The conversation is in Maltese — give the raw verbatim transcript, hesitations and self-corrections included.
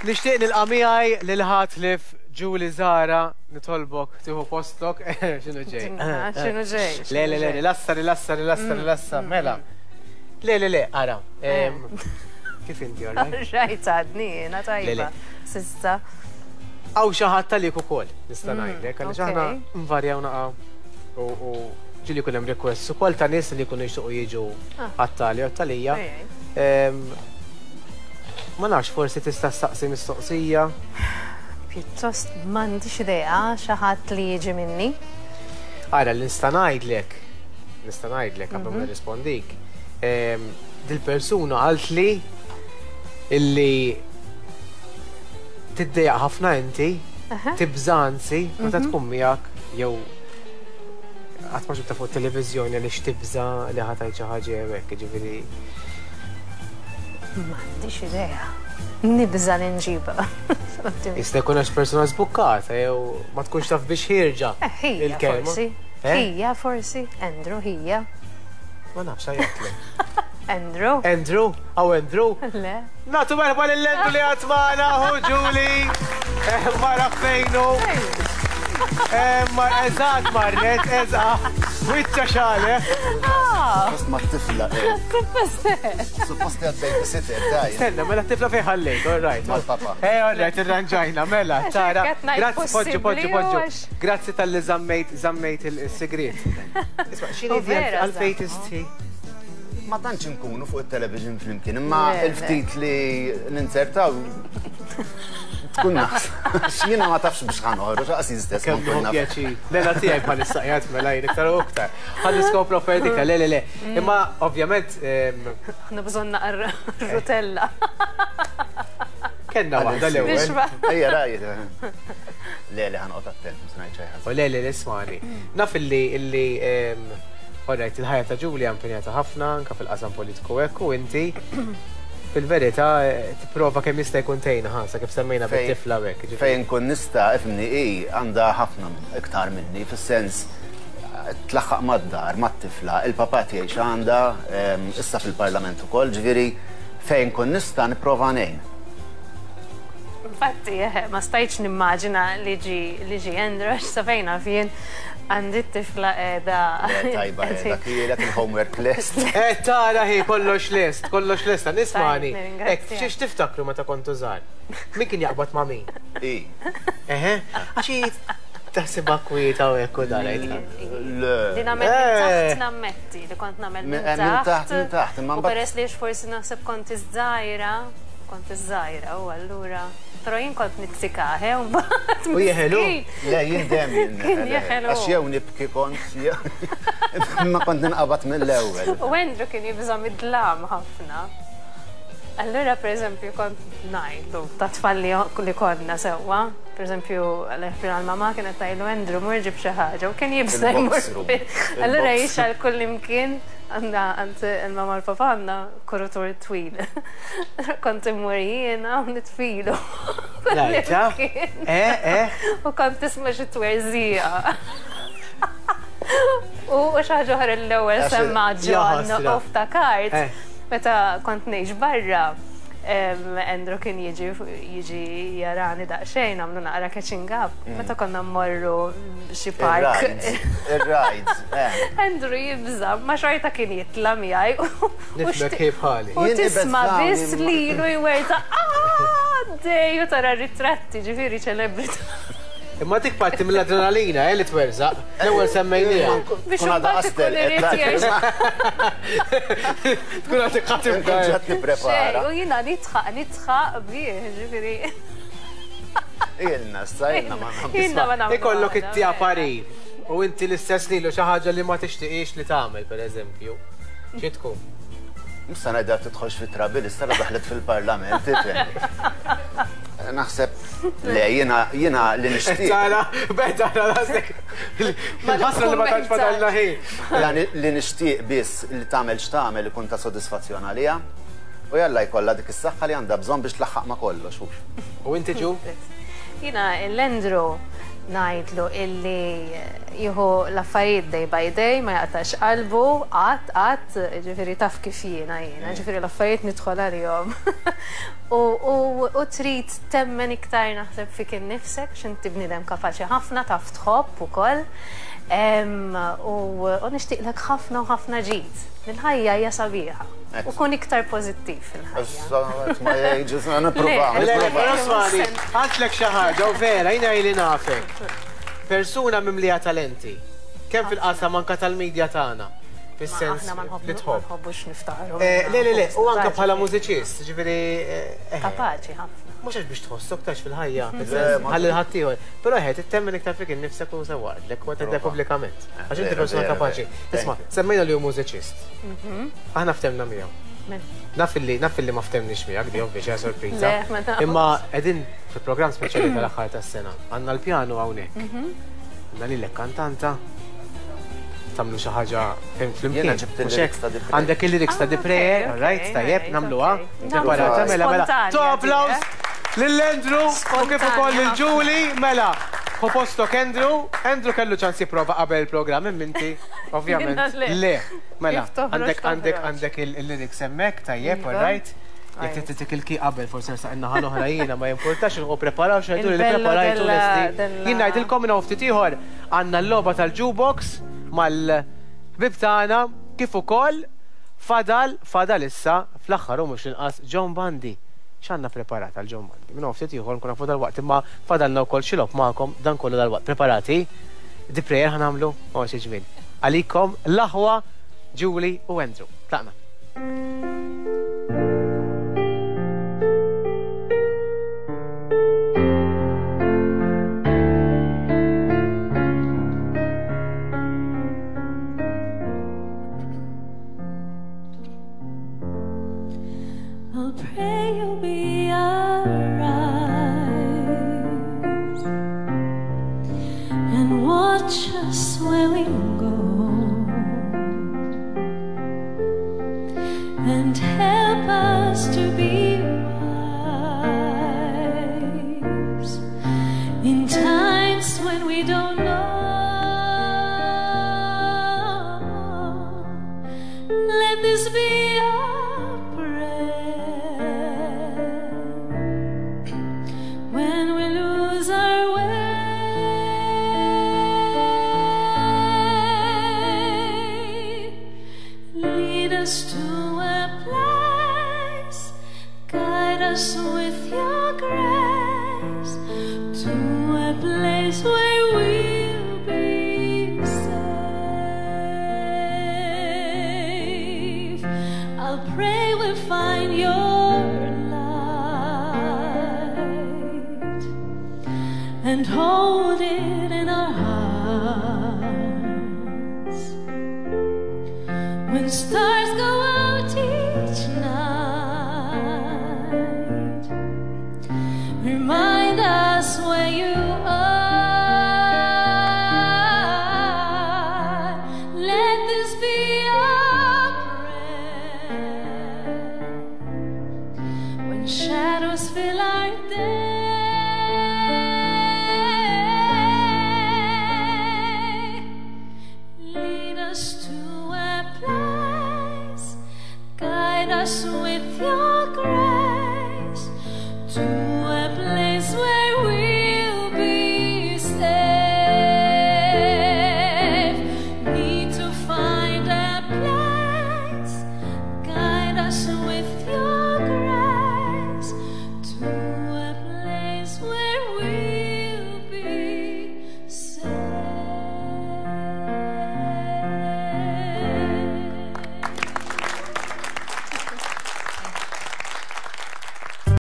Nixtieq nilqa' miegħi lil ħatlif Julie Zara nitolbok tieħu postok. X'inhu ġej? X'inhu ġej? Le le le, rilassa, rilassa, rilassa, rilassa, mela. Le le le, ara. Kif inti oraj? Rajt għadni, jiena tajba. Sissa. Għaw xi ħadd talik ukoll nista' ngħidlek għaliex aħna nvarjaw naqgħu u ġieli jkun hemm requests ukoll ta' nies li jkunu jixtiequ jiġu għat-tali u għat-talija. Ma nafx forsi tista' staqsi mistoqsija. Pjuttost m'għandix idea xi ħadd li jiġi minni. Ara li nista' ngħidlek, nista' ngħidlek qabel ma nirrispondik. Dil-persuna qalt li illi tiddejjaq ħafna inti, tibżanzi, meta tkun miegħek jew qatt ma ġibta fuq televiżjoni li x'tibża li ħadd xi ħaġa hekk, jiġifieri. M'għandix idea. Nibża li nġibha. Jista' jkun għax persuna żbukkata jew ma tkunx taf biex ħirġa. Hija forsi. Hija forsi. Andrew hija. Ma nafx għajjatlek. Andrew? Andrew? Aw Andrew? Le. Natu merba lill-Andrew li għatmana, hu Julie! Mara fejnu! Eżat marret, eżat! Wicċa xale! Suppost ma t-tifla, eh. Suppost li għad-baby sitter, daj. Stenna, mela t-tifla fej ħallejt, all right. Mal-papa. Eh, all right, irranġajna, mela, ċara. Grazzi, poġġu, poġġu, poġġu. Grazzi tal-li zammejt il-segret. Isma, xini di għal-fejt isti? Ma tantx nkunu fuq il-television flimkien, imma il-ftit li ninsertaw tkun naqs. Jiena ma tafx biex ħanoħroġ, għasi stess ma nkun naf. Lela tiegħek bħal istaqjat mela jien iktar u iktar. Ħalli skopru offerdika, le le le. Imma ovvjament. Aħna bżonn naqra rutella. Kenna waħda l-ewwel. Ejja rajt. Le le ħanqod attent, mhux ngħid xi ħaġa. U le le ismani. Naf illi illi Orrejt, il-ħajja ta' Julie impenjata ħafna, anka fil-qasam politiku hekk u inti fil-verità tipprova kemm jista' jkun tgħinha ħansa kif semmejna bit-tifla hekk. Fejn kun nista' ifhmni hi għandha ħafna iktar minni fis-sens tlaħħaq mad-dar mat-tifla, il-papa tiegħi għandha issa fil-Parlament ukoll, ġifieri fejn kun nista' nipprova ngħin. Infatti, ma stajtx nimmaġina li ġi Andrew sa fejna fien għandi t-tifla edha. Tajba, edha kielet il-homework list. Eh, tara hi, kollox list, kollox list, nismani. Ek, xiex tiftakru meta kontu żgħar? Min kien jaqbad ma' min? I. Eħe, għaxi taħsibha kwieta u hekk u darajt. Din għamel minn taħt nammetti, li kont nagħmel minn taħt. Minn taħt, U peress li forsi naħseb kont iż-żgħira, kont iż-żgħira u allura. Pero jien kont nitzikaħe un bat. U jeħelu? Le, jien dem jien. Kien jeħelu. Għax jew nibki kont, ma kont ninqabad mill-ewwel. U Andrew kien jibża mid-dlam ħafna. Allura, per eżempju, kont ngħidlu ta' tfalli li konna sewwa. Per eżempju, l-mama kienet tajlu Andrew mur ġib xi ħaġa u kien jibża jmur. Allura jixal kull imkien. Għanna, għant il-mama l-papa għanna korrutur twil. Kont immur jiena u nitfilu. Lajta? Eh, eh. U kont tisma xi twerżija. U xaħġa ħar l-ewwel semmaġġu għandna off ta' kart. Meta kont ngħix barra, Andrew kien jiġi jiġi jarani daqsxejn għamlu naqra catching up. Meta konna mmorru xi park. Ir-rides. Andrew jibża, ma xorta kien jitla miegħi. Nifmek kif ħali. U tisma' biss lilu jwerta dej u tara ritratti ġifieri ċelebrita. Imma dik parti mill-adrenalina, eh, li twerżaq. L-ewwel semmejnija. Biex imbagħad ikun irid jerġa'. Tkun għad iqatim ġat nipprepara. U jiena nitħaq, nitħaq bih, ġifieri. Ilna, sajna ma nagħmlu. Ikollok it-tija parir. U inti l-istess lilu xi ħaġa li ma tixtieqix li tagħmel, pereżempju. Xi tkun? Issa ngħidha titħolx fit-trabil, issa daħlet fil-Parlament, tifhem. Naħseb le jiena li nixtieq. Tara, beda rasek. Ħasra li ma tantx fadalna ħin. Li nixtieq biss li tagħmel x'tagħmel ikun ta' sodisfazzjon għaliha. U jalla jkollha dik is-saħħa li għandha bżonn biex tlaħħaq ma' kollox. U inti ġu? Jiena l-Andrew najdlu illi juhu l-affarijiet day by day, ma jaqtax qalbu, għat, għat, ġifiri taf kif jiena jiena, ġifiri l-affarijiet nidħol għal-jom. U trid temmen iktar naħseb fik innifsek, xinti bnidem kapaċi ħafna, taf tħobb ukoll. U nixtieqlek ħafna u ħafna ġid. Il-ħajja hija sabiħa. U kun iktar pozittiv fil-ħajja. Ma jgħidġis, għana prova. Għatlek xaħġa, u vera, jina jili nafek. Persuna mimlija talenti. Kemm fil-qasam anka tal-medja tagħna. Fis-sens li tħobb. Nħobbux niftaħru. Le, le, le, u anka bħala mużiċist, ġifieri. Kapaċi ħafna. Mux għax biex tħossok tax fil-ħajja, għalli l-ħattijħor. Pero għed, it-temmen iktar fik nifsek u sawad, l-ek għat id publikament. Għax inti persona kapaċi. Isma, semmejna li u mużiċist. Aħna ftemna miegħu. Naf illi, naf illi ma ftemniex miegħek, di ovvja ċeha sorpriza. Imma qegħdin fil-programm speċjali tal-aħħar tas-sena. Għandna l-pjanu hawnhekk. Għandna lilek kantanta. Tamlu xi ħaġa flimkien. Għandek il-lyrics ta' Depreje, right, tajjeb, namluha. Preparata, mela, mela. To applaus lill-Andrew u kif ukoll lil-Julie, mela. Hu postok Andrew, Andrew kellu ċans jipprova qabel il-programm, imminti, ovvjament. Le, mela, għandek għandek għandek il-lyrics hemmhekk, tajjeb, right? Jek tittik il-ki qabel, forse nsaqinna ħal oħrajina, ma jimportax il-għu preparaw xajdu li preparajtu l-esti. Jien ngħidilkom minna ftit ieħor għandna l-logħba tal-jukebox mal-bib tagħna kif ukoll fadal fadal issa fl-aħħar u mhux inqas John Bandi. X'għandna preparat għal John Bandi. Minnu ftit ieħor nkun nafu dal-waqt imma fadalna wkoll xi logħob magħkom dan kollu dal-waqt. Preparati? Di prayer ħanamlu? Oh xi ġmien. Għalikom l-aħwa Julie u Andrew. Tlaqna. Pray you'll be alright and watch us where we go and help us to be wise in times when we don't know. Let this be our prayer. When we lose our way, lead us to a place, guide us with your grace, to a place where we'll be safe. I'll pray we'll find your and hold it in our hearts. When stars go out each night, remind us where you are. Let this be our prayer. When shadows fill our day,